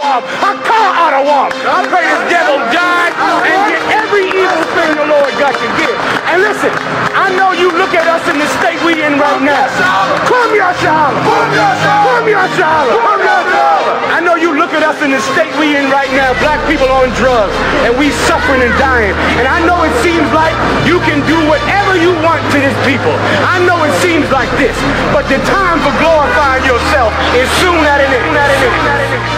A car ought to walk. I pray this devil die and get every evil thing the Lord got to give. And listen, I know you look at us in the state we in right now. Come here, Charlotte. Come here, Charlotte. I know you look at us in the state we in right now. Black people on drugs, and we suffering and dying. And I know it seems like you can do whatever you want to this people. I know it seems like this, but the time for glorifying yourself is soon at an end.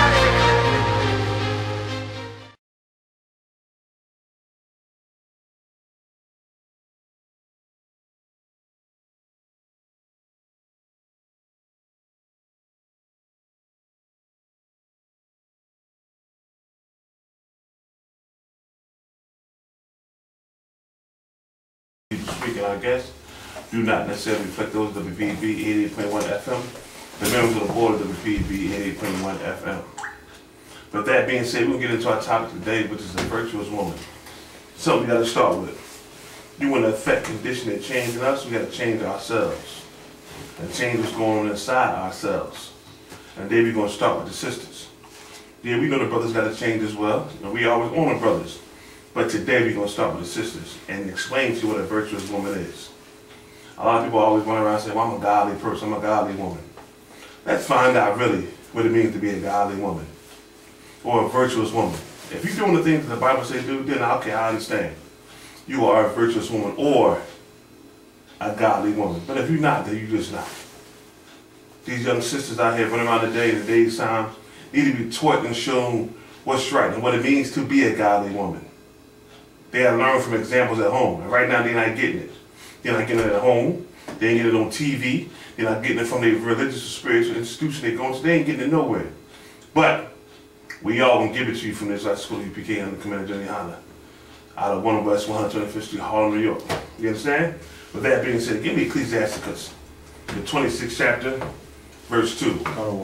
Speaking, I guess, do not necessarily reflect those of WPB 88.1 FM, the members of the board of WPB 88.1 FM. But that being said, we'll get into our topic today, which is a virtuous woman. Something we got to start with. You want to affect, condition, and change in us, we got to change ourselves. And change what's going on inside ourselves. And then we're going to start with the sisters. Yeah, we know the brothers got to change as well. And we always own the brothers. But today we're going to start with the sisters and explain to you what a virtuous woman is. A lot of people always run around and say, well, I'm a godly person, I'm a godly woman. Let's find out really what it means to be a godly woman or a virtuous woman. If you're doing the things that the Bible says do, then okay, I understand. You are a virtuous woman or a godly woman. But if you're not, then you're just not. These young sisters out here running around today in today's times need to be taught and shown what's right and what it means to be a godly woman. They have learned from examples at home. And right now, they're not getting it. They're not getting it at home. They ain't getting it on TV. They're not getting it from their religious or spiritual institution they're going to. They ain't getting it nowhere. But we all going to give it to you from this school of UPK under Commander Johnny Honda out of 1 West 125th Street, Harlem, New York. You understand? With that being said, give me Ecclesiasticus, the 26th chapter, verse 2.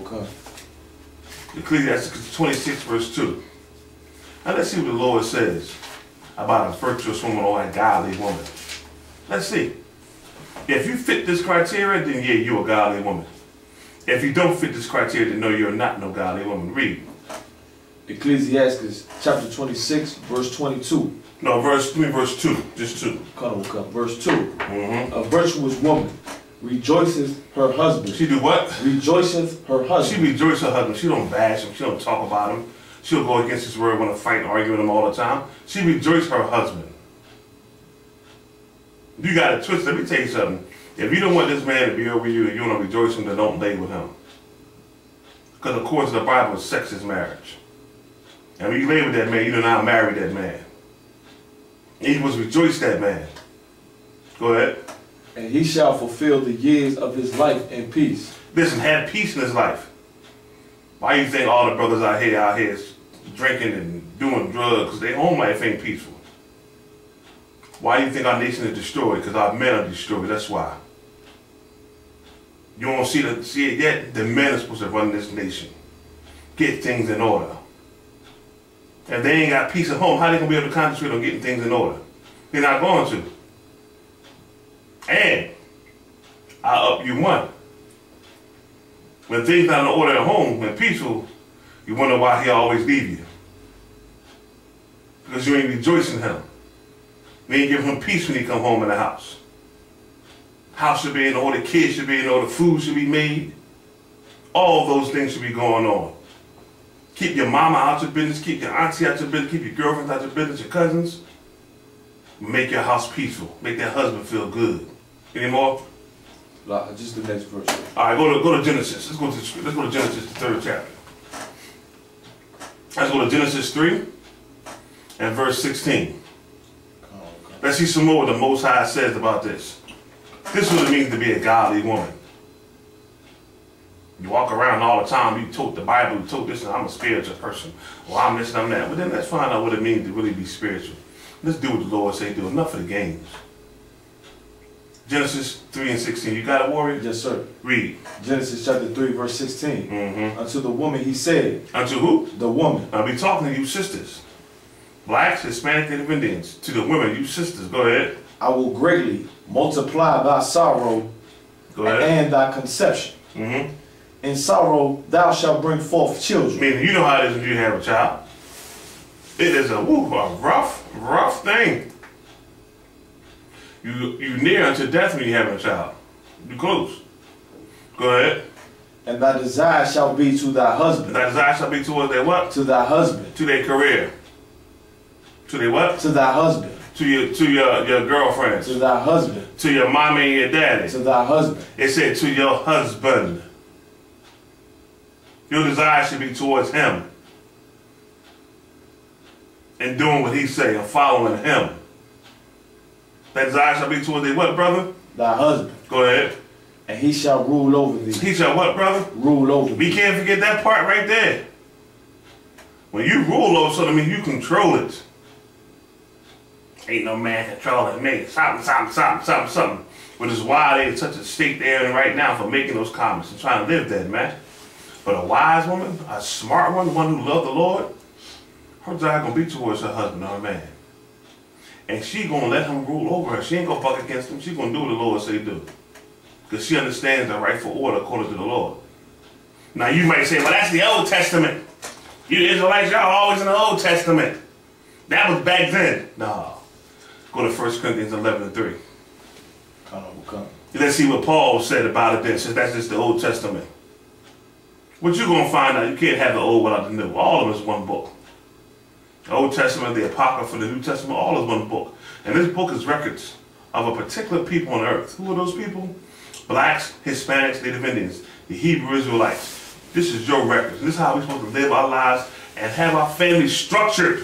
Ecclesiasticus 26, verse 2. Now let's see what the Lord says about a virtuous woman or a godly woman. Let's see. If you fit this criteria, then yeah, you're a godly woman. If you don't fit this criteria, then no, you're not no godly woman. Read. Ecclesiastes chapter 26, verse 22. No, verse 2, just 2. Verse 2. A virtuous woman rejoices her husband. She do what? Rejoiceth her husband. She rejoices her husband. She don't bash him. She don't talk about him. She'll go against his word, want to fight and argue with him all the time. She rejoices her husband. You got it twisted. Let me tell you something. If you don't want this man to be over you and you want to rejoice him, then don't lay with him. Because according to the Bible, sex is marriage. And when you lay with that man, you do not marry that man. And you must rejoice that man. Go ahead. And he shall fulfill the years of his life in peace. Listen, have peace in his life. Why do you think all the brothers out here is drinking and doing drugs? Because their home life ain't peaceful. Why do you think our nation is destroyed? Because our men are destroyed. That's why. You don't see it yet? The men are supposed to run this nation. Get things in order. If they ain't got peace at home, how they going to be able to concentrate on getting things in order? They're not going to. And I'll up you one. When things not in order at home and peaceful, you wonder why he always leave you. Because you ain't rejoicing him. You ain't giving him peace when he come home in the house. House should be in order, kids should be in order, food should be made. All those things should be going on. Keep your mama out your business, keep your auntie out your business, keep your girlfriends out your business, your cousins. Make your house peaceful. Make that husband feel good. Any more? Just the next verse. All right, go to Genesis. Let's go to Genesis, the 3rd chapter. Let's go to Genesis 3 and verse 16. Let's see some more what the Most High says about this. This is what it means to be a godly woman. You walk around all the time, you tote the Bible, you tote this, and I'm a spiritual person. Well, I'm this and I'm that. But then let's find out what it means to really be spiritual. Let's do what the Lord say do. Enough of the games. Genesis 3 and 16. You got it, warrior? Yes, sir. Read. Genesis chapter 3, verse 16. Unto the woman he said. Unto who? The woman. I'll be talking to you sisters. Blacks, Hispanic, Native Indians. To the women, you sisters. Go ahead. I will greatly multiply thy sorrow Go ahead. and thy conception. In sorrow thou shalt bring forth children. Meaning, you know how it is when you have a child. It is a rough thing. You near unto death when you have a child. You close. Go ahead. And thy desire shall be to thy husband. Thy desire shall be towards their what? To thy husband. To their career. To their what? To thy husband. To your girlfriends. To thy husband. To your mommy and your daddy. To thy husband. It said to your husband. Your desire should be towards him. And doing what he say and following him. That desire shall be towards thee what, brother? Thy husband. Go ahead. And he shall rule over thee. He shall what, brother? Rule over thee. We can't forget that part right there. When you rule over something, I mean you control it. Ain't no man controlling me. Something. Which is why they're in such a state they're in right now for making those comments and trying to live that, man. But a wise woman, a smart one, one who loves the Lord, her desire gonna be towards her husband or her man. And she gonna let him rule over her. She ain't gonna buck against him. She gonna do what the Lord say do. Because she understands the rightful order according to the Lord. Now you might say, well, that's the Old Testament. You Israelites, y'all always in the Old Testament. That was back then. No. Go to 1 Corinthians 11:3. Come. Let's see what Paul said about it then, since that's just the Old Testament. What you're going to find out, you can't have the Old without the New. All of them is one book. The Old Testament, the Apocrypha, the New Testament, all is one book. And this book is records of a particular people on earth. Who are those people? Blacks, Hispanics, Native Indians, the Hebrew Israelites. This is your records. This is how we're supposed to live our lives and have our families structured.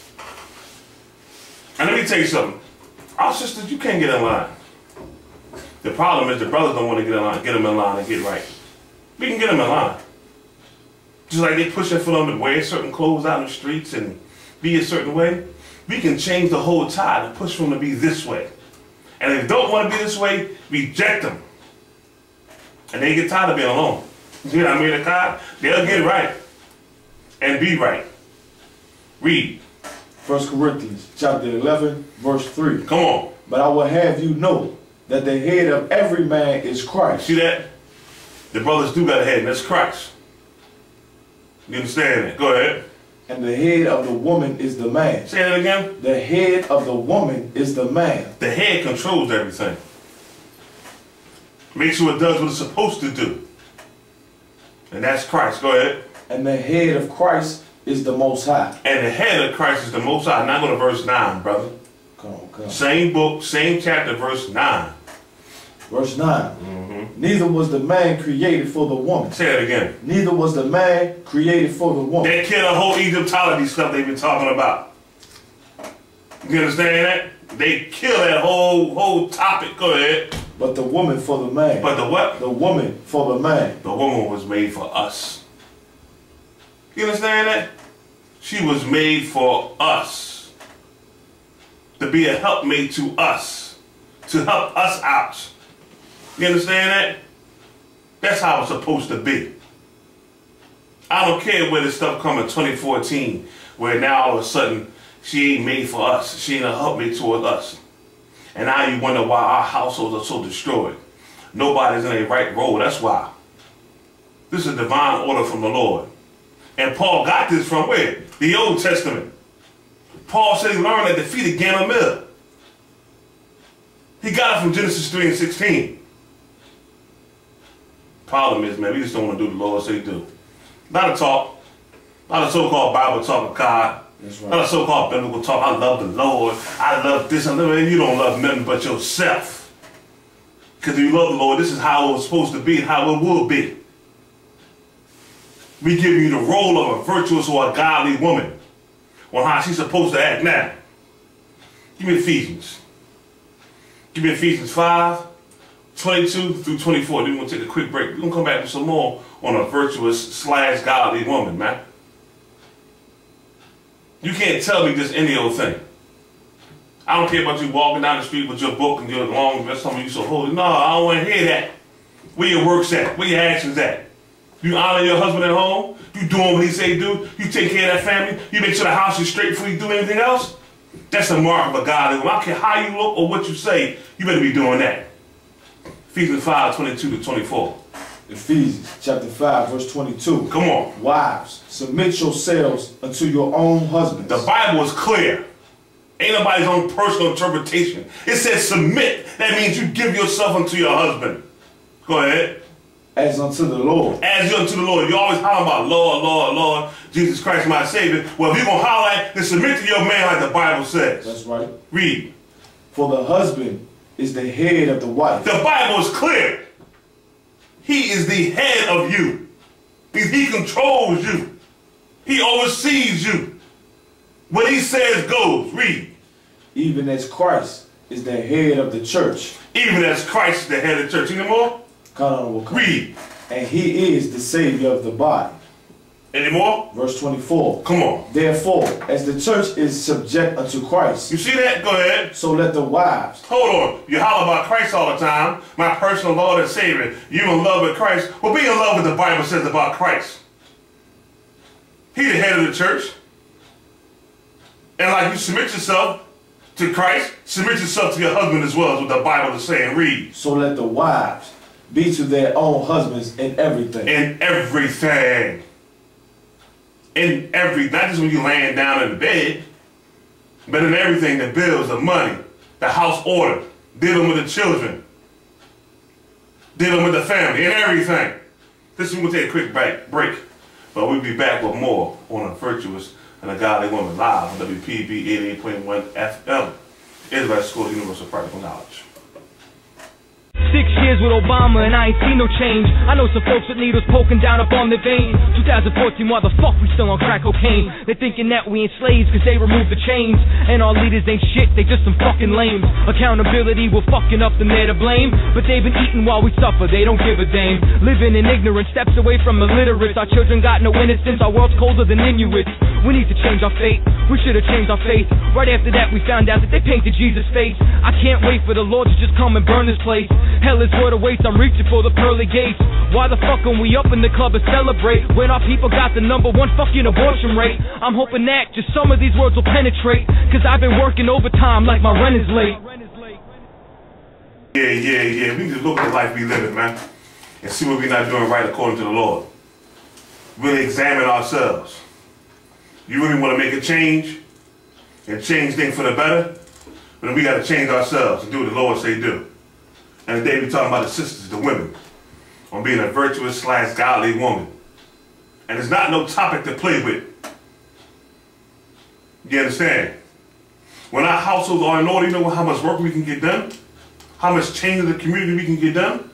And let me tell you something. Our sisters, you can't get in line. The problem is the brothers don't want to get in line, get them in line and get right. We can get them in line. Just like they push for them to wear certain clothes out in the streets and be a certain way, we can change the whole tide and push for them to be this way. And if they don't want to be this way, reject them. And they get tired of being alone. You know what I mean? God, they'll get right and be right. Read. 1 Corinthians chapter 11, verse 3. Come on. But I will have you know that the head of every man is Christ. See that? The brothers do got a head, and that's Christ. You understand that? Go ahead. And the head of the woman is the man. Say that again. The head of the woman is the man. The head controls everything. Make sure it does what it's supposed to do. And that's Christ. Go ahead. And the head of Christ is the Most High. And the head of Christ is the Most High. Now go to verse 9, brother. Come on. Same book, same chapter, verse 9. Verse 9. Neither was the man created for the woman. Say that again. Neither was the man created for the woman. They kill the whole Egyptology stuff they've been talking about. You understand that? They kill that whole topic. Go ahead. But the woman for the man. But the what? The woman for the man. The woman was made for us. You understand that? She was made for us. To be a helpmate to us. To help us out. You understand that? That's how it's supposed to be. I don't care where this stuff come in 2014, where now all of a sudden she ain't made for us. She ain't a helpmate toward us. And now you wonder why our households are so destroyed. Nobody's in a right role. That's why. This is divine order from the Lord. And Paul got this from where? The Old Testament. Paul said he learned at the feet of Gamaliel. He got it from Genesis 3 and 16. Problem is, man, we just don't want to do the Lord say do. A lot of talk. A lot of so-called Bible talk of God. That's A right. lot of so-called biblical talk. I love the Lord. I love this. I love it. You don't love nothing but yourself. Because if you love the Lord, this is how it was supposed to be and how it will be. We give you the role of a virtuous or a godly woman on how she's supposed to act now. Give me Ephesians. Give me Ephesians 5, 22 through 24. Then we're going to take a quick break. We're going to come back with some more on a virtuous / godly woman, man. You can't tell me just any old thing. I don't care about you walking down the street with your book and your long dress, telling me you so holy. No, I don't want to hear that. Where your work's at? Where your actions at? You honor your husband at home? You doing what he say do? You take care of that family? You make sure the house is straight before you do anything else? That's the mark of a godly woman. I don't care how you look or what you say, you better be doing that. Ephesians 5, 22 to 24. Ephesians chapter 5, verse 22. Come on. Wives, submit yourselves unto your own husbands. The Bible is clear. Ain't nobody's own personal interpretation. It says submit. That means you give yourself unto your husband. Go ahead. As unto the Lord. As you unto the Lord. You always holler about Lord, Lord, Lord, Jesus Christ my Savior. Well, if you're going to holler at, then submit to your man like the Bible says. That's right. Read. For the husband is the head of the wife. The Bible is clear. He is the head of you. He controls you. He oversees you. What he says goes. Read. Even as Christ is the head of the church. Even as Christ is the head of the church. Any more? Read. And he is the Savior of the body. Any more? Verse 24. Come on. Therefore, as the church is subject unto Christ. You see that? Go ahead. So let the wives. Hold on. You holler about Christ all the time. My personal Lord and Savior. You in love with Christ. Well, be in love with what the Bible says about Christ. He the head of the church. And like you submit yourself to Christ, submit yourself to your husband as well, is what the Bible is saying. Read. So let the wives be to their own husbands in everything. In everything. In every, not just when you're laying down in the bed, but in everything, the bills, the money, the house order, dealing with the children, dealing with the family, and everything. This is, we're going to take a quick break, but we'll be back with more on A Virtuous and a Godly Woman live on WPB 88.1 FM, Israel School of Universal Practical Knowledge. 6 years with Obama and I ain't seen no change. I know some folks with needles poking down up on their veins. 2014, why the fuck we still on crack cocaine? They're thinking that we ain't slaves cause they removed the chains. And our leaders ain't shit, they just some fucking lames. Accountability, we're fucking up, then they're to blame. But they've been eating while we suffer, they don't give a damn. Living in ignorance, steps away from illiterates. Our children got no innocence, our world's colder than Inuits. We need to change our fate, we should have changed our faith. Right after that we found out that they painted Jesus' face. I can't wait for the Lord to just come and burn this place. Hell is what awaits, I'm reaching for the pearly gates. Why the fuck when we up in the club and celebrate when our people got the #1 fucking abortion rate? I'm hoping that just some of these words will penetrate, cause I've been working overtime like my rent is late. Yeah. We need to look at the life we live in, man, and see what we're not doing right according to the Lord. Really examine ourselves. You really want to make a change and change things for the better? But then we got to change ourselves and do what the Lord say do. And today we're talking about the sisters, the women, on being a virtuous / godly woman. And it's not no topic to play with. You understand? When our households are in order, you know how much work we can get done? How much change in the community we can get done?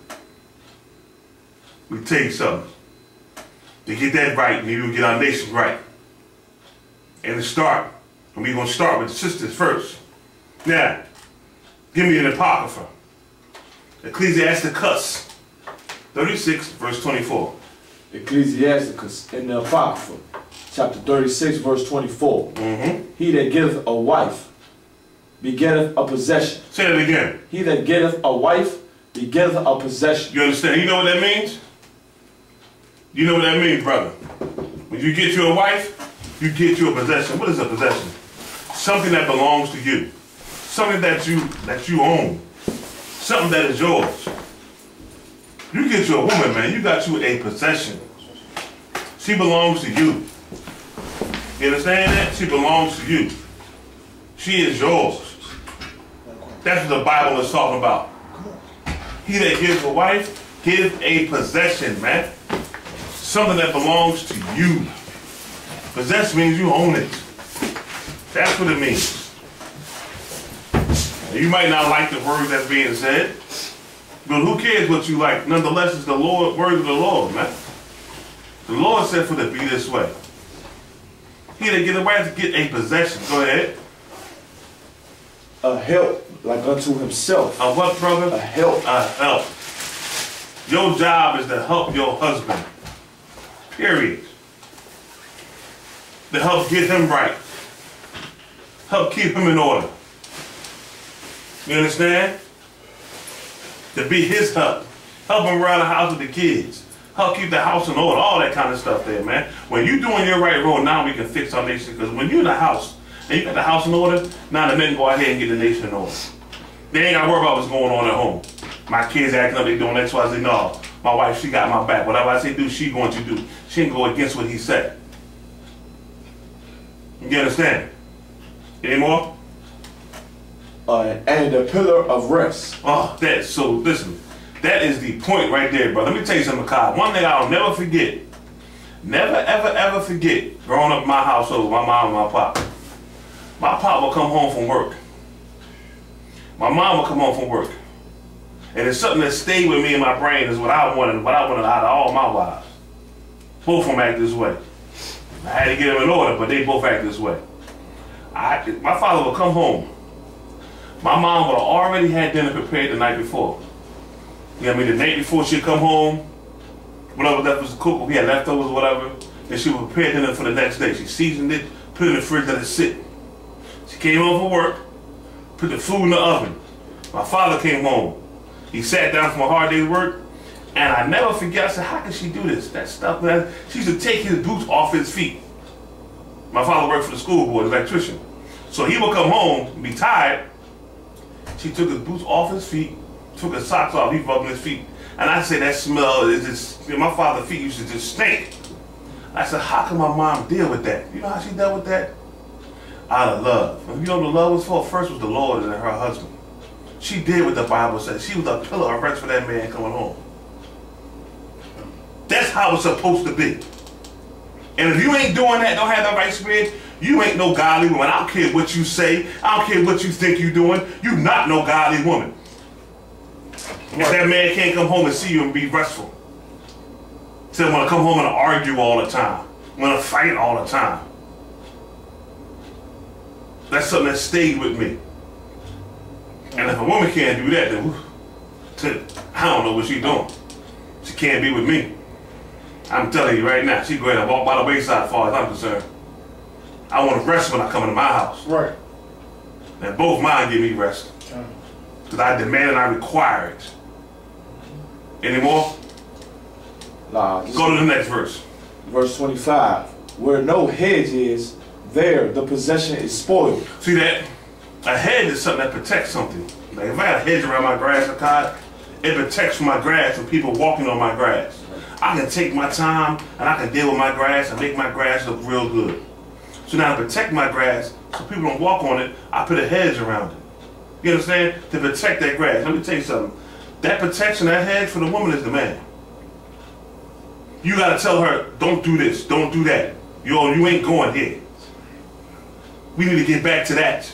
We tell you something. To get that right, maybe we'll get our nation right. And to start, and we're going to start with the sisters first. Now, give me an apocrypha. Ecclesiasticus 36, verse 24. Ecclesiasticus in the Apocrypha, chapter 36, verse 24. He that getteth a wife begetteth a possession. Say that again. He that getteth a wife begetteth a possession. You understand? You know what that means? You know what that means, brother? When you get you a wife, you get you a possession. What is a possession? Something that belongs to you. Something that you own. Something that is yours. You get you a woman, man, you got you a possession. She belongs to you. You understand that? She belongs to you. She is yours. That's what the Bible is talking about. He that gives a wife, give a possession, man. Something that belongs to you. Possess means you own it. That's what it means. You might not like the words that's being said, but who cares what you like? Nonetheless, it's the Lord, word of the Lord, man. The Lord said for it to be this way. He that get a wife to get a possession. Go ahead. A help, like unto himself. A what, brother? A help. A help. Your job is to help your husband. Period. To help get him right. Help keep him in order. You understand? To be his help. Help him around the house with the kids. Help keep the house in order. All that kind of stuff there, man. When you're doing your right role, now we can fix our nation. Because when you're in the house, and you got the house in order, now the men go out here and get the nation in order. They ain't got to worry about what's going on at home. My kids acting up, they doing X, Y, Z. No. my wife, she got my back. Whatever I say do, she going to do. She ain't go against what he said. You understand? Any more? And the pillar of rest. Oh, so listen, that is the point right there, brother. Let me tell you something, Kyle. One thing I'll never forget, never, ever, ever forget, growing up in my household, my mom and my pop. My pop would come home from work. My mom would come home from work. And it's something that stayed with me in my brain is what I wanted out of all my wives. Both of them act this way. I had to get them in order, but they both act this way. My father would come home. My mom would have already had dinner prepared the night before. You know what I mean? The night before she'd come home, whatever left was cooked, we had leftovers or whatever, and she would prepare dinner for the next day. She seasoned it, put it in the fridge, let it sit. She came home from work, put the food in the oven. My father came home. He sat down from a hard day's work, and I never forget, I said, how can she do this? That stuff, man. She used to take his boots off his feet. My father worked for the school board, electrician. So he would come home and be tired. She took his boots off his feet, took his socks off, he rubbed his feet. And I said, that smell is just, my father's feet used to just stink. I said, how can my mom deal with that? You know how she dealt with that? Out of love. And you know what the love was for? First was the Lord and then her husband. She did what the Bible says. She was a pillar of rest for that man coming home. That's how it's supposed to be. And if you ain't doing that, don't have the right spirit, you ain't no godly woman. I don't care what you say. I don't care what you think you're doing. You not no godly woman. If that man can't come home and see you and be restful. Say, want to come home and argue all the time. Want to fight all the time. That's something that stayed with me. And if a woman can't do that, then I don't know what she's doing. She can't be with me. I'm telling you right now, she go ahead and walk by the wayside as far as I'm concerned. I want to rest when I come into my house. Right. And both mine give me rest. Because I demand and I require it. Any more? Nah, go to the next verse. Verse 25. Where no hedge is, there the possession is spoiled. See that? A hedge is something that protects something. Like if I had a hedge around my grass, it protects my grass from people walking on my grass. I can take my time and I can deal with my grass and make my grass look real good. So now to protect my grass, so people don't walk on it, I put a hedge around it. You understand? To protect that grass. Let me tell you something. That protection, that hedge for the woman is the man. You gotta tell her, don't do this, don't do that. You ain't going here. We need to get back to that.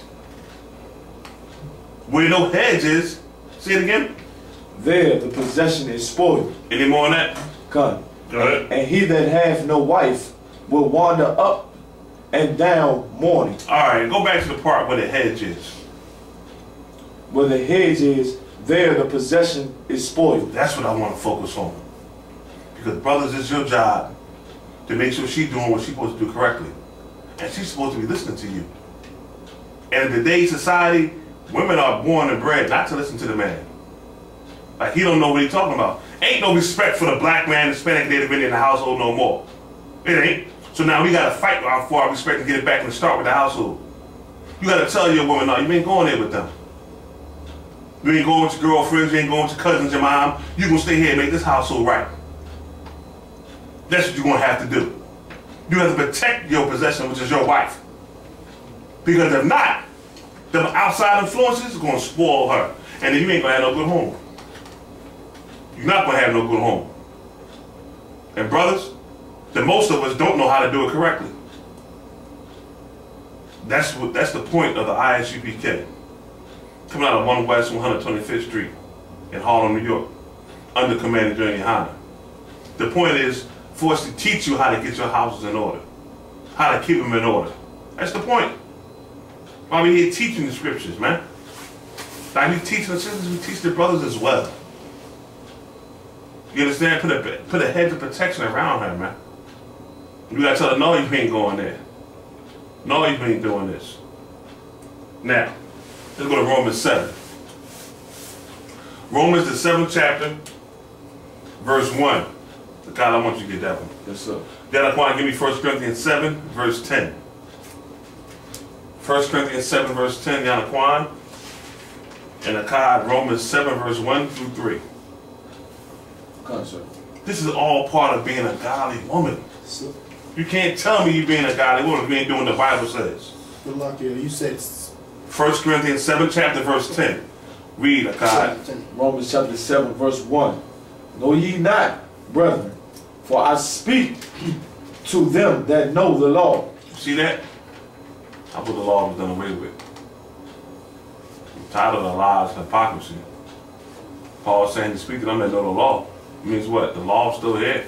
Where no hedge is, say it again. There the possession is spoiled. Any more on that? Come. Go ahead. And he that hath no wife will wander up and down mourning. Alright, go back to the part where the hedge is. Where the hedge is, there the possession is spoiled. That's what I want to focus on. Because brothers, it's your job to make sure she's doing what she's supposed to do correctly. And she's supposed to be listening to you. And in today's society, women are born and bred not to listen to the man. Like he don't know what he's talking about. Ain't no respect for the black man, Hispanic, Native Indian in the household no more. It ain't. So now we gotta fight for our respect and get it back and start with the household. You gotta tell your woman, no, you ain't going there with them. You ain't going with your girlfriends, you ain't going with your cousins, your mom. You gonna stay here and make this household right. That's what you're gonna have to do. You have to protect your possession, which is your wife. Because if not, the outside influences are gonna spoil her. And then you ain't gonna have no good home. You're not gonna have no good home. And brothers, the most of us don't know how to do it correctly. That's the point of the ISUPK. Coming out of 1 West 125th Street in Harlem, New York, under Commander Journey Honda. The point is for us to teach you how to get your houses in order, how to keep them in order. That's the point. Why we here teaching the scriptures, man. Like we teach the sisters, we teach the brothers as well. You understand? Put a hedge of protection around her, man. You gotta tell her, no, you ain't going there. No, you ain't doing this. Now, let's go to Romans 7. Romans, the 7th chapter, verse 1. God, I want you to get that one. Yes, sir. Yanaquan, give me 1 Corinthians 7, verse 10. 1 Corinthians 7, verse 10, Yanaquan. And Akkad, Romans 7, verse 1 through 3. Come, sir. This is all part of being a godly woman. You can't tell me you being a godly woman if you ain't doing what the Bible says. Good luck, yeah. You said 1 Corinthians 7 chapter verse 10. Read, Akkad. Romans chapter 7 verse 1. Know ye not, brethren, for I speak to them that know the law. See that? I put the law was done away with. I'm tired of the lies and hypocrisy. Paul's saying to speak to them that know the law. It means what? The law's still here.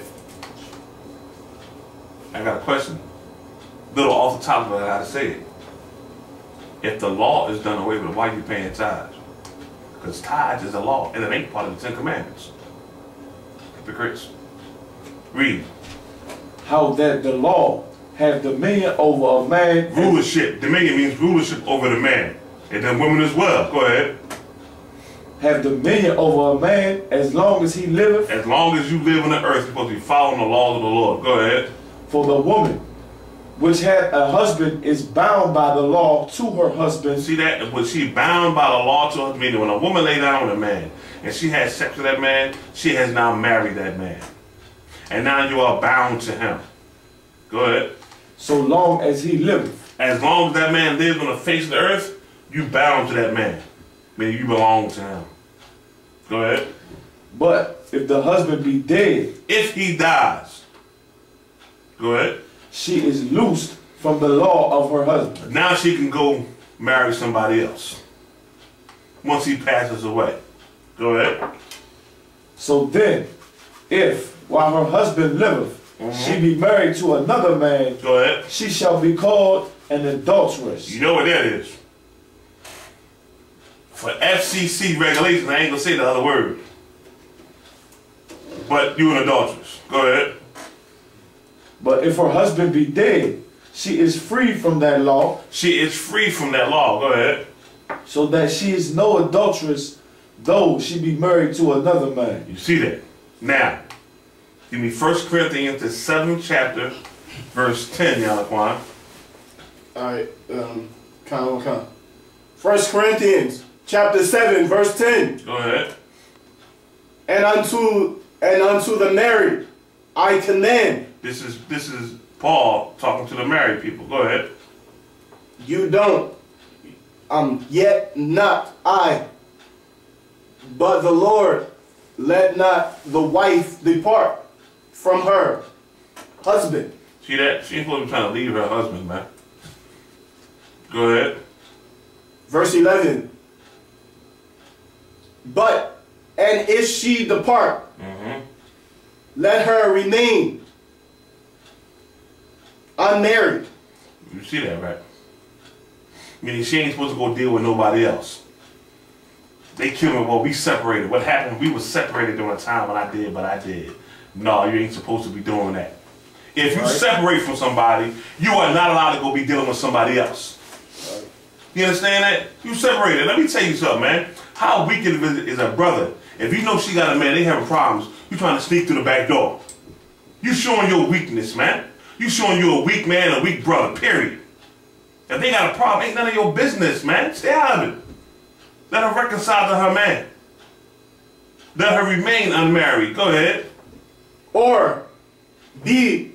I got a question. Little off the top of it, I gotta say it. If the law is done away with, why are you paying tithes? Because tithes is a law, and it ain't part of the 10 Commandments. Hypocrites. Read. How that the law have dominion over a man. Rulership. Dominion means rulership over the man. And then women as well. Go ahead. Have dominion over a man as long as he liveth. As long as you live on the earth, you're supposed to be following the laws of the Lord. Go ahead. For the woman which had a husband is bound by the law to her husband. See that? When she bound by the law to her husband, meaning when a woman lay down with a man and she has sex with that man, she has now married that man. And now you are bound to him. Go ahead. So long as he liveth. As long as that man lives on the face of the earth, you bound to that man. Meaning you belong to him. Go ahead. But if the husband be dead. If he dies. Go ahead. She is loosed from the law of her husband. Now she can go marry somebody else. Once he passes away. Go ahead. So then, if while her husband liveth, she be married to another man, go ahead, she shall be called an adulteress. You know what that is? For FCC regulations, I ain't gonna say the other word. But you an adulteress. Go ahead. But if her husband be dead, she is free from that law. She is free from that law. Go ahead. So that she is no adulteress, though she be married to another man. You see that? Now, give me 1 Corinthians, the 7th chapter, verse 10, Yalaquan. Alright, come. 1 Corinthians, chapter 7, verse 10. Go ahead. And unto the married, I command. This is Paul talking to the married people. Go ahead. You don't, yet not I, but the Lord, let not the wife depart from her husband. See that? She ain't supposed to be trying to leave her husband, man. Go ahead. Verse 11. But, and if she depart, let her remain unmarried. You see that, right? Meaning she ain't supposed to go deal with nobody else. They killed me, well, we separated. What happened? We were separated during a time when I did, but I did. No, you ain't supposed to be doing that. If you separate from somebody, you are not allowed to go be dealing with somebody else. You understand that? You separated. Let me tell you something, man. How weak is a brother? If you know she got a man, they having problems, you trying to sneak through the back door. You showing your weakness, man. You showing you a weak man, a weak brother, period. If they got a problem, ain't none of your business, man. Stay out of it. Let her reconcile to her man. Let her remain unmarried. Go ahead. Or be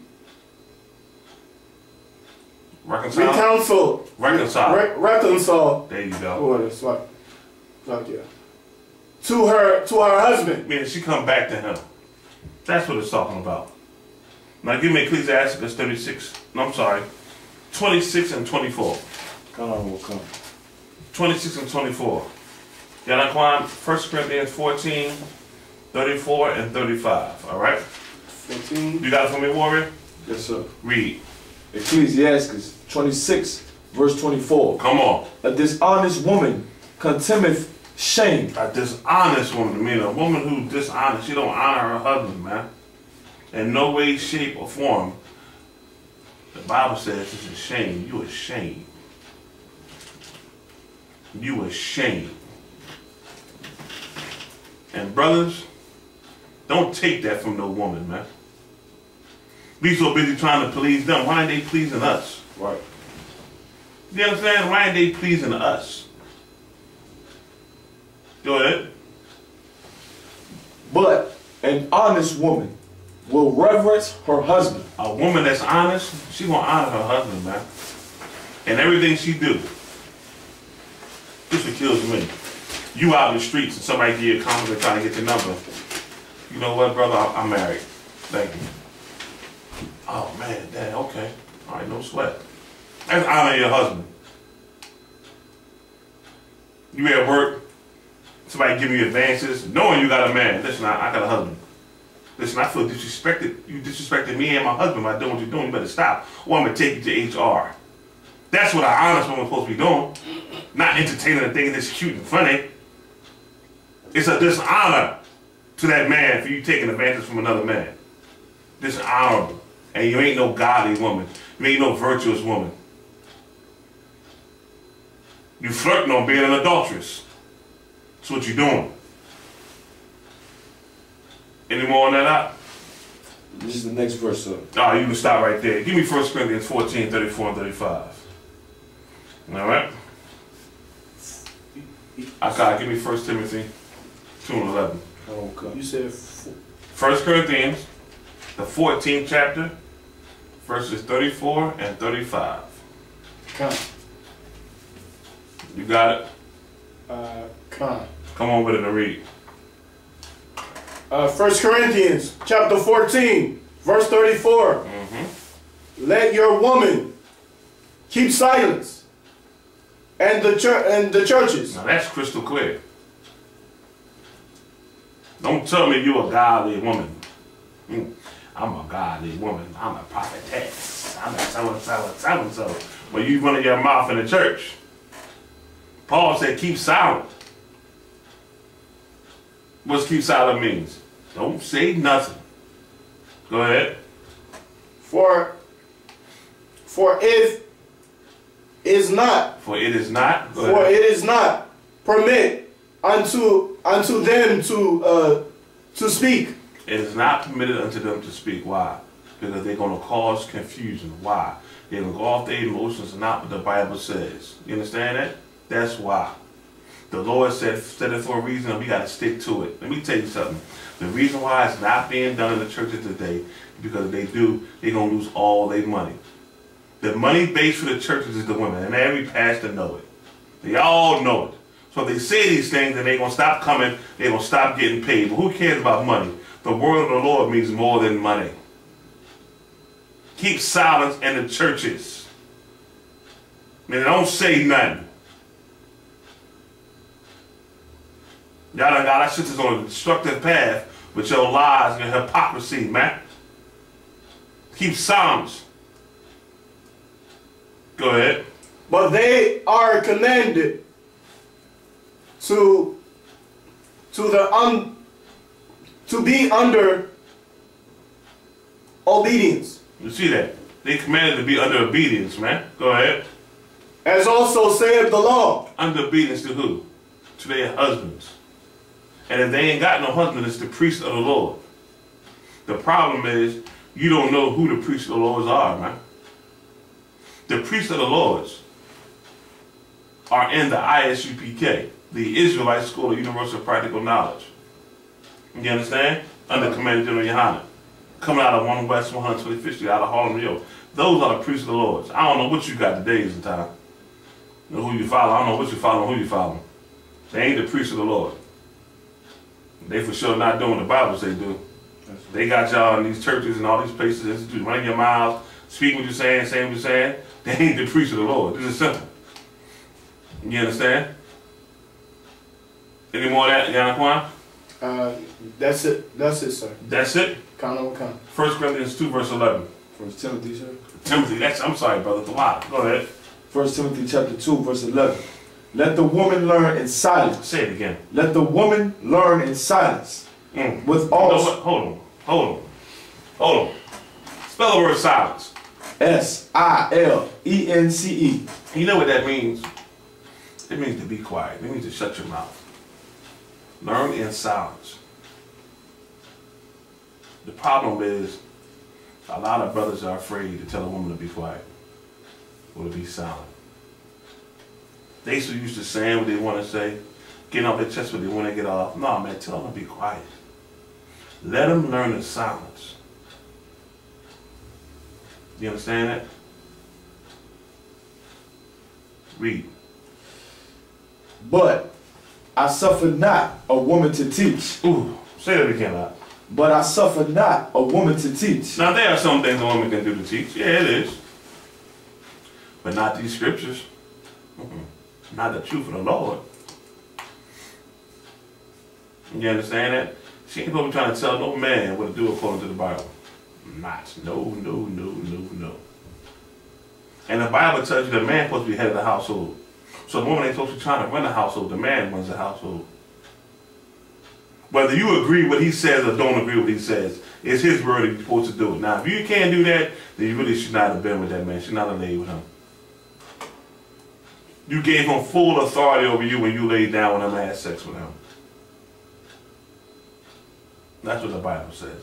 reconcile. Reconcile. There you go. Oh, that's right. Fuck yeah. To her husband. Meaning she come back to him. That's what it's talking about. Now give me Ecclesiastes 36. No, I'm sorry. 26 and 24. Come on, we'll come. 26 and 24. Yalaquan, 1 Corinthians 14, 34 and 35. All right? 14. You got it for me, Warrior? Yes, sir. Read. Ecclesiastes 26, verse 24. Come on. A dishonest woman contemneth shame. A dishonest woman. I mean, a woman who's dishonest, she don't honor her husband, man. In no way, shape, or form. The Bible says it's a shame. You ashamed. You ashamed. And brothers, don't take that from no woman, man. We so busy trying to please them. Why ain't they pleasing us? Right. You understand? Why ain't they pleasing us? Go ahead. But An honest woman will reverence her husband. A woman that's honest, she gonna honor her husband, man. And everything she do. This what kills me. You out in the streets and somebody give you a compliment trying to get your number. You know what, brother? I'm married. Thank you. Oh man, dad, okay. All right, no sweat. That's honoring your husband. You at work, somebody give you advances, knowing you got a man. Listen, I got a husband. Listen, I feel disrespected. You disrespected me and my husband by doing what you're doing. You better stop, or I'm gonna take you to HR. That's what an honest woman's supposed to be doing. Not entertaining and thinking it's cute and funny. It's a dishonor to that man for you taking advantage from another man. Dishonorable. And you ain't no godly woman. You ain't no virtuous woman. You flirting on being an adulteress. That's what you're doing. Any more on that out? This is the next verse, sir. Oh, you can stop right there. Give me 1 Corinthians 14, 34 and 35. All right? Okay, give me 1 Timothy 2 and 11. Okay. You said 1 Corinthians, the 14th chapter, verses 34 and 35. Come. You got it? Come. Come on with it and read. 1 Corinthians chapter 14, verse 34. Let your woman keep silence, and the churches. Now that's crystal clear. Don't tell me you're a godly woman. I'm a godly woman. I'm a prophetess. I'm a so-and-so. Well, you running your mouth in the church. Paul said keep silent. What's keep silent means? Don't say nothing. Go ahead. For it is not. For it is not. For it is not permit unto them to speak. It is not permitted unto them to speak. Why? Because they're going to cause confusion. Why? They're going to go off their emotions and not what the Bible says. You understand that? That's why. The Lord said it for a reason, and we got to stick to it. Let me tell you something. The reason why it's not being done in the churches today is because if they do, they're going to lose all their money. The money base for the churches is the women, and every pastor know it. They all know it. So if they say these things, then they're going to stop coming, they're going to stop getting paid. But who cares about money? The word of the Lord means more than money. Keep silence in the churches. Man, don't say nothing. Y'all done got our sisters on a destructive path with your lies and your hypocrisy, man. Keep silence. Go ahead. But they are commanded to be under obedience. You see that? They commanded to be under obedience, man. Go ahead. As also saith the law. Under obedience to who? To their husbands. And if they ain't got no husband, it's the priest of the Lord. The problem is, you don't know who the priests of the Lords are, man. The priests of the Lords are in the ISUPK, the Israelite School of Universal Practical Knowledge. You understand? Under Commander General Yohanan. Coming out of 1 West 125th Street, out of Harlem, New York. Those are the priests of the Lords. I don't know what you got today in time. You know who you follow. I don't know what you follow, who you follow. They ain't the priests of the Lord. They for sure not doing the Bible say do. They got y'all in these churches and all these places, institutes, running your mouths, speak what you're saying, saying what you're saying. They ain't the priests of the Lord. This is simple. You understand? Any more of that, Yanaquan? That's it. That's it, sir. That's it? Count on count. 1 Corinthians 2, verse 11. 1 Timothy, sir. Timothy, I'm sorry, brother. Wow. Go ahead. 1 Timothy chapter 2, verse 11. Let the woman learn in silence. Say it again. Let the woman learn in silence. With all. You know what? Hold on. Spell the word silence. S-I-L-E-N-C-E. You know what that means? It means to be quiet. It means to shut your mouth. Learn in silence. The problem is, a lot of brothers are afraid to tell a woman to be quiet or to be silent. They so used to saying what they want to say, getting off their chest what they want to get off. No, man, tell them to be quiet. Let them learn in silence. You understand that? Read. But I suffer not a woman to teach. Ooh, say that again, Doc. But I suffer not a woman to teach. Now, there are some things a woman can do to teach. Yeah, it is. But not these scriptures. Not the truth of the Lord. You understand that? She ain't supposed to be trying to tell no man what to do according to the Bible. Not. No, no, no, no, no. And the Bible tells you the man supposed to be head of the household. So the woman ain't supposed to be trying to run the household. The man runs the household. Whether you agree what he says or don't agree what he says, it's his word and you're supposed to do it. Now, if you can't do that, then you really should not have been with that man. You should not have laid with him. You gave him full authority over you when you laid down with him and had sex with him. That's what the Bible says.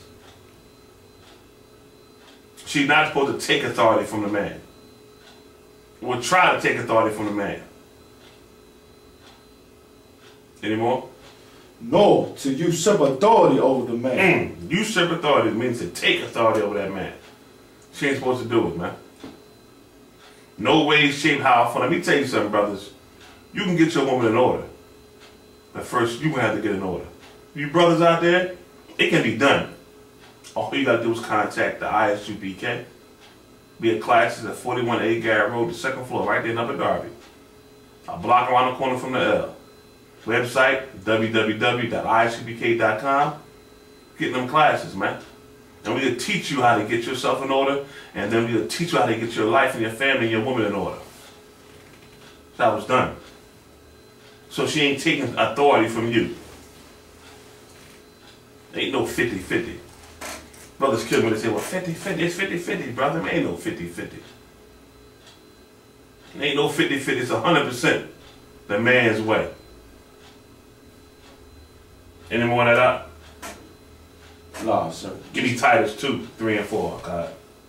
She's not supposed to take authority from the man. Or try to take authority from the man. Any more? No, to usurp authority over the man. Usurp authority means to take authority over that man. She ain't supposed to do it, man. No way, shape, how, fun. Let me tell you something, brothers. You can get your woman in order. But first, you're going to have to get in order. You brothers out there, it can be done. All you got to do is contact the ISUPK. We have classes at 41A Garrett Road, the second floor, right there in Upper Darby. A block around the corner from the L. Website, www.isupk.com. Getting them classes, man. And we'll teach you how to get yourself in order, and then we'll teach you how to get your life and your family and your woman in order. That was done. So she ain't taking authority from you. Ain't no 50-50. Brothers kill me when they say, well, 50-50, it's 50-50, brother. There ain't no 50-50. Ain't no 50-50, it's 100% the man's way. Any more of that up? No, sir. Give me Titus 2, 3, and 4, God.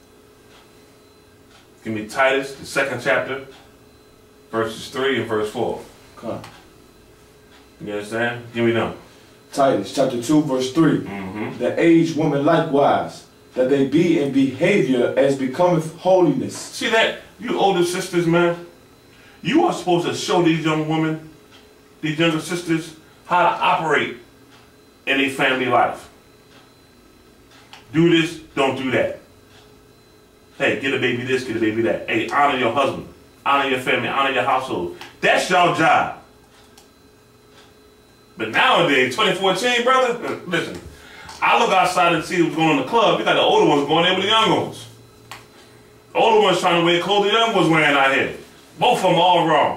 Give me Titus, the 2nd chapter, verses 3 and verse 4. Come. You understand? Give me them. Titus chapter 2, verse 3. The aged woman likewise, that they be in behavior as becometh holiness. See that? You older sisters, man, you are supposed to show these young women, these younger sisters, how to operate in a family life. Do this, don't do that. Hey, get a baby this, get a baby that. Hey, honor your husband, honor your family, honor your household. That's your job. But nowadays, 2014, brother, listen, I look outside and see what's going on in the club. You got the older ones going there with the young ones. The older ones trying to wear clothes the young ones wearing out here. Both of them all wrong.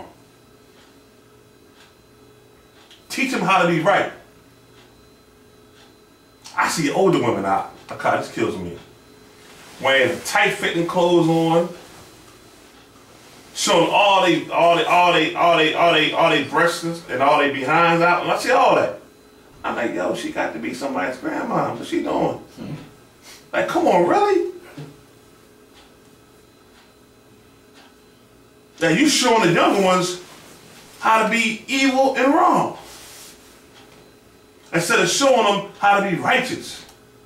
Teach them how to be right. I see older women out. God, this kills me. Wearing tight-fitting clothes on, showing all they breasts and all they behinds out, and I see all that. I'm like, yo, she got to be somebody's grandma. What's she doing? Like, come on, really? Now you showing the younger ones how to be evil and wrong, instead of showing them how to be righteous.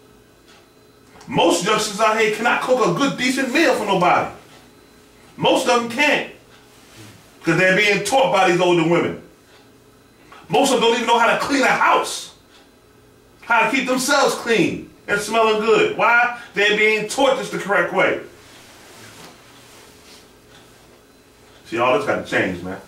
Most youngsters out here cannot cook a good, decent meal for nobody. Most of them can't, because they're being taught by these older women. Most of them don't even know how to clean a house, how to keep themselves clean and smelling good. Why? They're being taught this the correct way. See, all this got to change, man.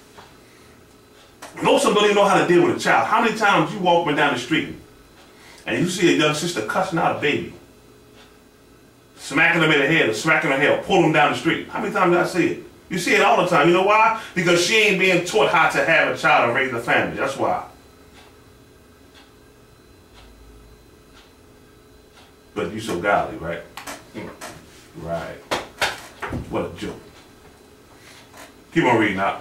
Most of them don't even know how to deal with a child. How many times you walk down the street and you see a young sister cussing out a baby, smacking them in the head or smacking her hair, pulling them down the street? How many times did I see it? You see it all the time. You know why? Because she ain't being taught how to have a child and raise a family. That's why. But you so godly, right? Right. What a joke. Keep on reading out.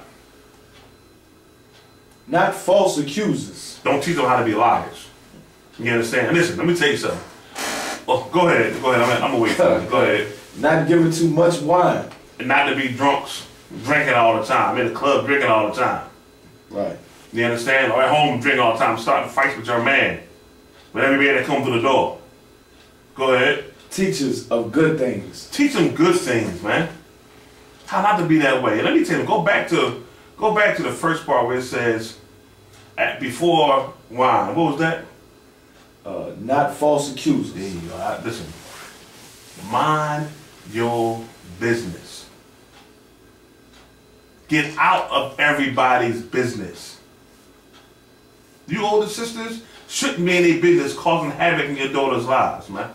Not false accusers. Don't teach them how to be liars. You understand? And listen, let me tell you something. Oh, go ahead. Go ahead. I'm gonna wait for you. Go ahead. Not giving too much wine. And not to be drunks, drinking all the time. In the club, drinking all the time. Right. You understand? Or at home, drinking all the time. Starting fights with your man. with everybody that comes to the door. Go ahead. Teachers of good things. Teach them good things, man. How not to be that way. And let me tell you, go back to the first part where it says, before wine. What was that? Not false accusers. There you go. Listen, mind your business. Get out of everybody's business. You older sisters shouldn't be in their business causing havoc in your daughter's lives, man.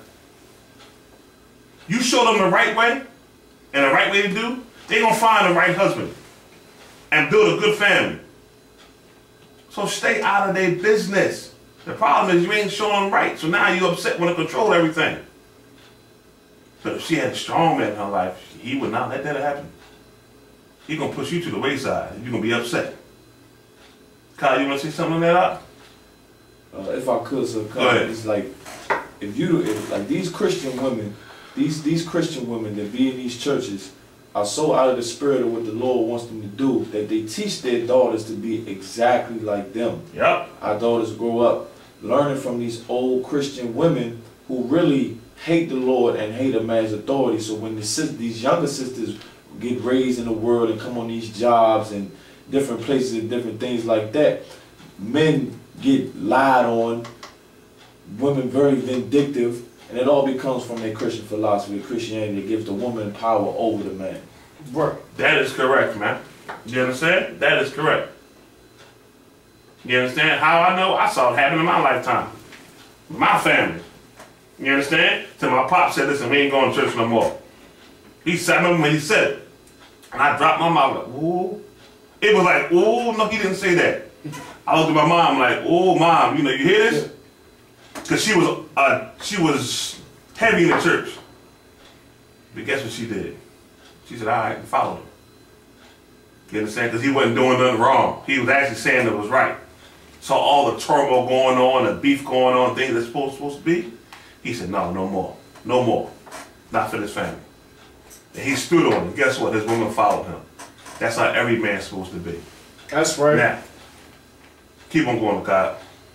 You show them the right way, and the right way to do, they're going to find the right husband and build a good family. So stay out of their business. The problem is you ain't showing them right, so now you upset, want to control everything. But if she had a strong man in her life, he would not let that happen. He's going to push you to the wayside, and you're going to be upset. Kyle, you want to say something on that out? If I could, sir, it's like, if like these Christian women, these Christian women that be in these churches are so out of the spirit of what the Lord wants them to do that they teach their daughters to be exactly like them. Yep. Our daughters grow up learning from these old Christian women who really hate the Lord and hate a man's authority. So when these younger sisters get raised in the world and come on these jobs and different places and different things like that, men get lied on, women very vindictive, and it all becomes from their Christian philosophy, Christianity that gives the woman power over the man. Right. That is correct, man. You understand? That is correct. You understand? How I know? I saw it happen in my lifetime. My family. You understand? Till my pop said, listen, we ain't going to church no more. I remember when he said it. And I dropped my mouth like, ooh. It was like, ooh, no, he didn't say that. I looked at my mom like, ooh, mom, you know, you hear this? Because she was heavy in the church. But guess what she did? She said, all right, and followed him. You understand? Because he wasn't doing nothing wrong. He was actually saying it was right. Saw all the turmoil going on, the beef going on, things that's supposed to be. He said, no, no more. No more. Not for this family. And he stood on it. Guess what? His woman followed him. That's how every man's supposed to be. That's right. Now, keep on going, God.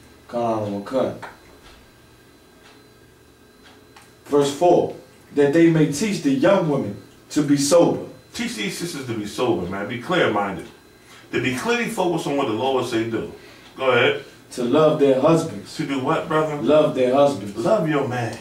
Verse 4, that they may teach the young women to be sober. Teach these sisters to be sober, man. Be clear-minded. To be clearly focused on what the Lord say do. Go ahead. To love their husbands. To do what, brother? Love their husbands. Love your man.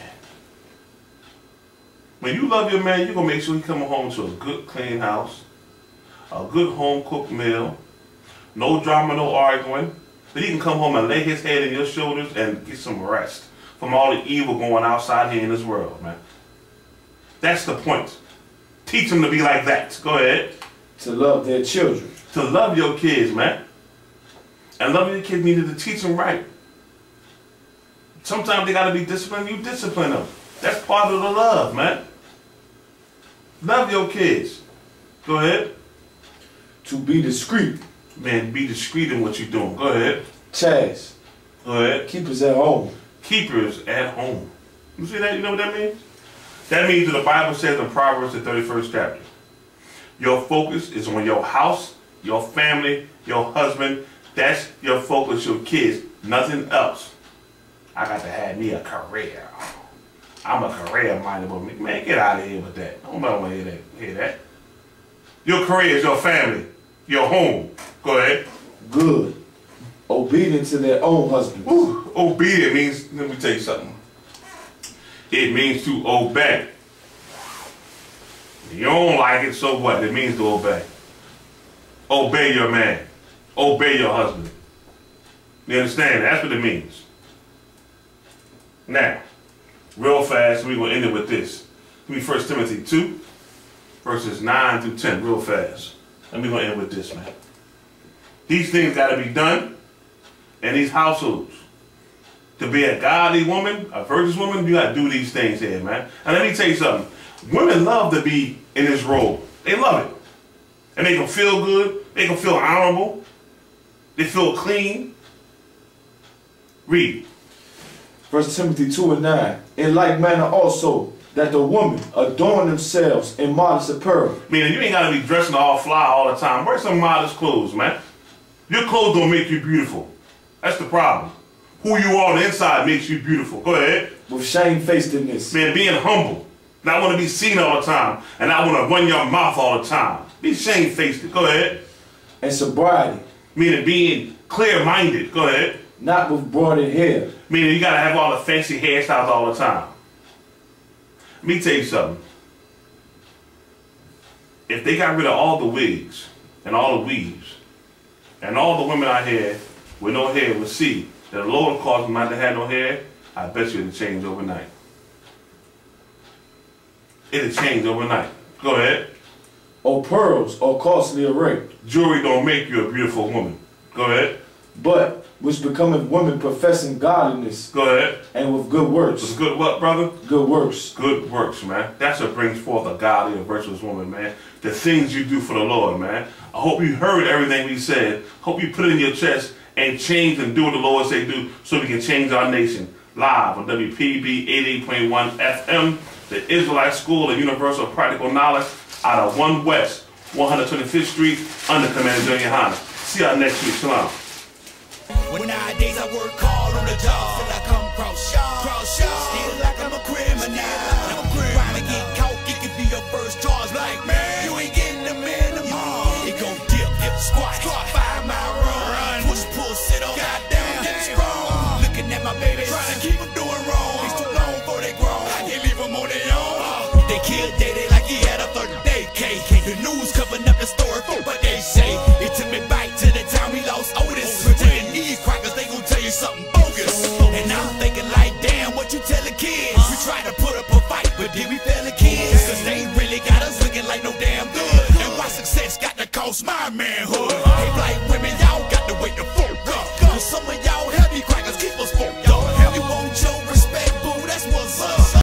When you love your man, you're going to make sure he come home to a good, clean house, a good home-cooked meal, no drama, no arguing, that he can come home and lay his head in your shoulders and get some rest from all the evil going outside here in this world, man. That's the point. Teach them to be like that. Go ahead. To love their children. To love your kids, man. And loving your kids needed to teach them right. Sometimes they got to be disciplined. You discipline them. That's part of the love, man. Love your kids. Go ahead. To be discreet. Man, be discreet in what you're doing. Go ahead. Chaz. Go ahead. Keepers at home. Keepers at home. You see that? You know what that means? That means that the Bible says in Proverbs, the 31st chapter, your focus is on your house, your family, your husband. That's your focus, your kids, nothing else. I got to have me a career. I'm a career-minded woman. Man, get out of here with that. I don't want to hear that. Your career is your family, your home. Go ahead. Good. Obedient to their own husbands. Ooh, obedient means, let me tell you something. It means to obey. You don't like it, so what? It means to obey. Obey your man. Obey your husband. You understand? That's what it means. Now, real fast, we're going to end it with this. Give me 1 Timothy 2, verses 9 through 10, real fast. And we're going to end with this, man. These things got to be done in these households. To be a godly woman, a virtuous woman, you got to do these things here, man. And let me tell you something. Women love to be in this role. They love it. It make them feel good. They can feel honorable. They feel clean. Read. 1 Timothy 2 and 9. In like manner also, that the women adorn themselves in modest apparel. Meaning you ain't got to be dressing all fly all the time. Wear some modest clothes, man. Your clothes don't make you beautiful. That's the problem. who you are on the inside makes you beautiful. Go ahead. With shamefacedness. Man, being humble. Not want to be seen all the time. And not want to run your mouth all the time. Be shamefaced. Go ahead. And sobriety. Meaning being clear-minded. Go ahead. Not with braided hair. Meaning you got to have all the fancy hairstyles all the time. Let me tell you something. If they got rid of all the wigs and all the weaves and all the women out here with no hair would see that the Lord caused them not to have no hair, I bet you it'll change overnight. It'll change overnight. Go ahead. Or pearls or costly array. Jewelry don't make you a beautiful woman. Go ahead. But which becometh women professing godliness. Go ahead. And with good works. With good what, brother? Good works. Good works, man. That's what brings forth a godly and virtuous woman, man. The things you do for the Lord, man. I hope you heard everything we said. Hope you put it in your chest and change and do what the Lord say do so we can change our nation. Live on WPB 88.1 FM, the Israelite School of Universal Practical Knowledge out of 1 West, 125th Street, under Commander Junior Hanna. See y'all next week. Shalom. When nowadays I work hard on the job till I come cross still like I'm a criminal. Trying to get caught, it could be your first charge. Like, man, you ain't getting the minimum. It go dip, squat, 5-mile run, push, pull, sit up, goddamn, get strong. Looking at my baby, trying to keep them doing wrong. It's too long before they grown, I can't leave them on their own. They killed Daddy like he had a 30-day cake. The news covering up the story for what they say. It took me back to the time we lost Otis. Pretend these crackers, they gon' tell you something bogus. And I'm thinking like, damn, what you tell the kids? We try to put up a fight, but did we fail the kids? Cause they really got us looking like no damn good. And why success got to cost my manhood?